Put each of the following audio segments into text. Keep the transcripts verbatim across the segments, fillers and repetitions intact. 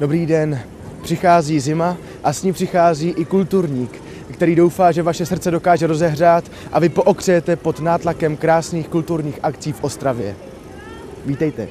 Dobrý den, přichází zima a s ní přichází i kulturník, který doufá, že vaše srdce dokáže rozehřát a vy pookřejete pod nátlakem krásných kulturních akcí v Ostravě. Vítejte.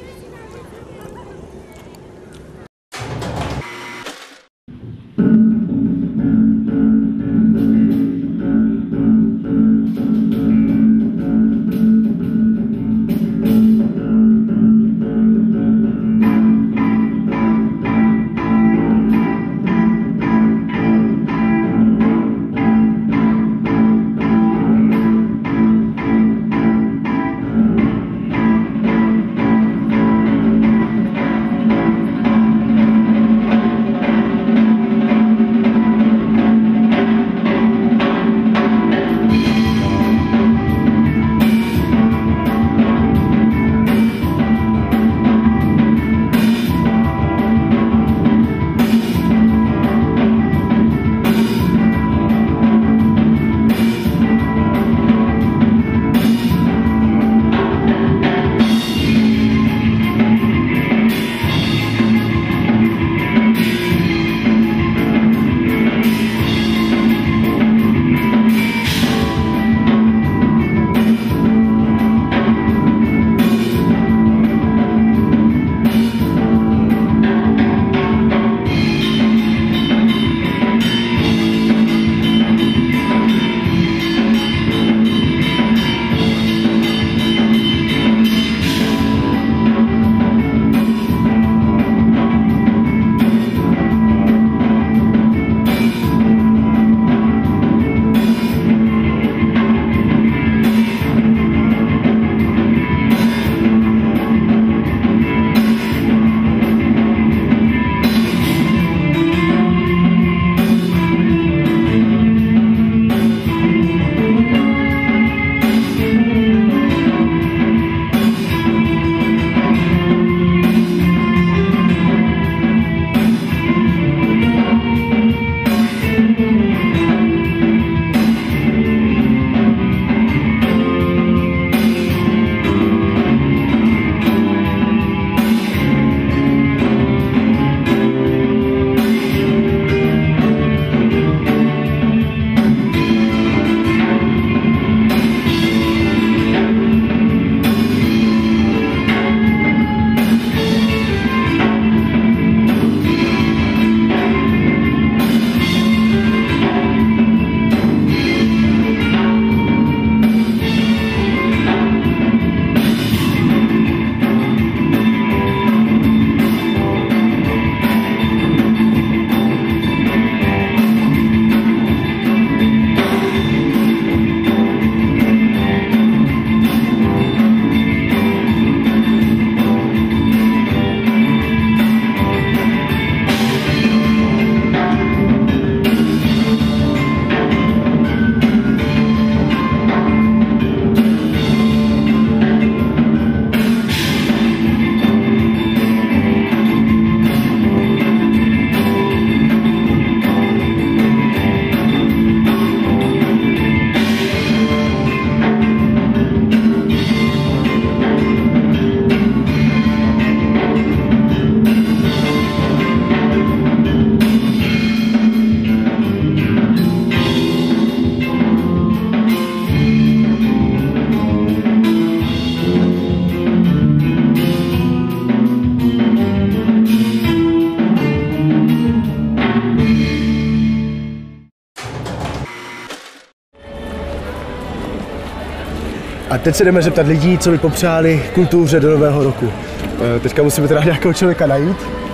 A teď se jdeme zeptat lidí, co by popřáli kultuře do nového roku. Teďka musíme teda nějakého člověka najít.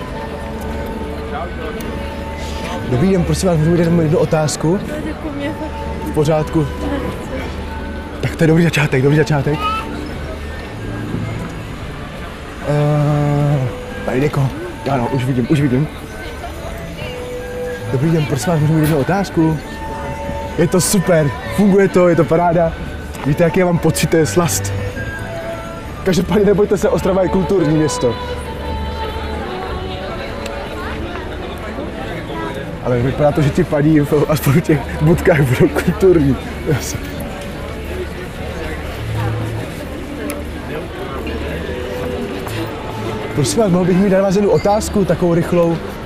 Dobrý den, prosím vás, můžu mít jenom jednu otázku? V pořádku. Tak to je dobrý začátek, dobrý začátek. Uh, tady někoho. Ano, už vidím, už vidím. Dobrý den, prosím vás, můžu mít jednu otázku? Je to super, funguje to, je to paráda. Víte, jaký já mám pocit, to je slast. Každopádně nebojte se, Ostrava je kulturní město. Ale vypadá to, že ti padí, aspoň v těch budkách budou kulturní. Prosím vás, mohl bych mít na vás jednu otázku, takovou rychlou.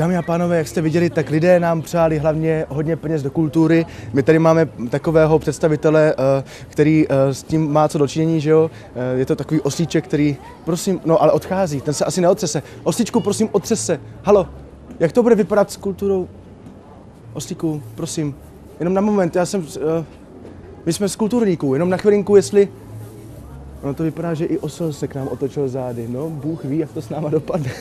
dámy a pánové, jak jste viděli, tak lidé nám přáli hlavně hodně peněz do kultury. My tady máme takového představitele, který s tím má co dočinění, že jo? Je to takový oslíček, který, prosím, no ale odchází, ten se asi neotřese. Oslíčku, prosím, otřes se. Halo, jak to bude vypadat s kulturou? Oslíku, prosím, jenom na moment, já jsem, my jsme z kulturníků, jenom na chvilinku, jestli... No to vypadá, že i osel se k nám otočil zády, no Bůh ví, jak to s náma dopadne.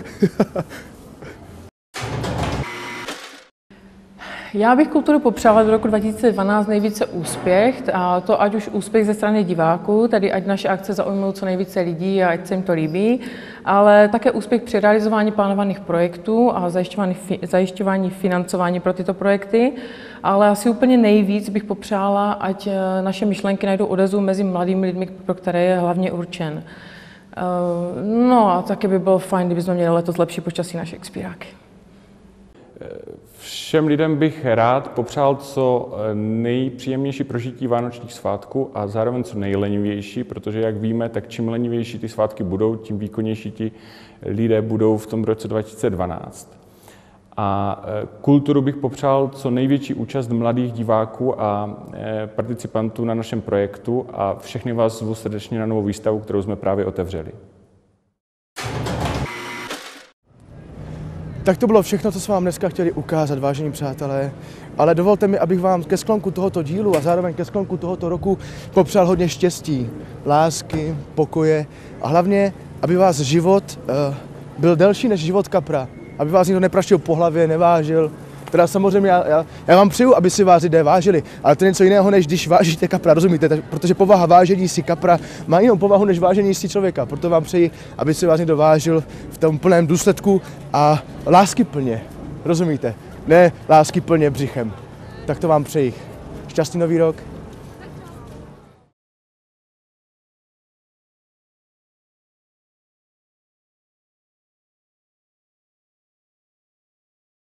Já bych kulturu popřála do roku dva tisíce dvanáct nejvíce úspěch, a to ať už úspěch ze strany diváků, tedy ať naše akce zaujmou co nejvíce lidí a ať se jim to líbí, ale také úspěch při realizování plánovaných projektů a zajišťování, zajišťování financování pro tyto projekty, ale asi úplně nejvíc bych popřála, ať naše myšlenky najdou odezvu mezi mladými lidmi, pro které je hlavně určen. No a taky by bylo fajn, kdybychom měli letos lepší počasí na Shakespearáky. Všem lidem bych rád popřál co nejpříjemnější prožití vánočních svátků a zároveň co nejlenivější, protože jak víme, tak čím lenivější ty svátky budou, tím výkonnější ti lidé budou v tom roce dva tisíce dvanáct. A kulturu bych popřál co největší účast mladých diváků a participantů na našem projektu a všechny vás zvu srdečně na novou výstavu, kterou jsme právě otevřeli. Tak to bylo všechno, co jsme vám dneska chtěli ukázat, vážení přátelé. Ale dovolte mi, abych vám ke sklonku tohoto dílu a zároveň ke sklonku tohoto roku popřál hodně štěstí, lásky, pokoje a hlavně, aby vás život uh, byl delší než život kapra. Aby vás nikdo nepraštil po hlavě, nevážil. Teda samozřejmě já, já, já vám přeju, aby si vás lidé vážili, ale to je něco jiného, než když vážíte kapra, rozumíte? Protože povaha vážení si kapra má jinou povahu než vážení si člověka. Proto vám přeji, aby si vás někdo vážil v tom plném důsledku a láskyplně, rozumíte? Ne láskyplně břichem. Tak to vám přeji. Šťastný nový rok.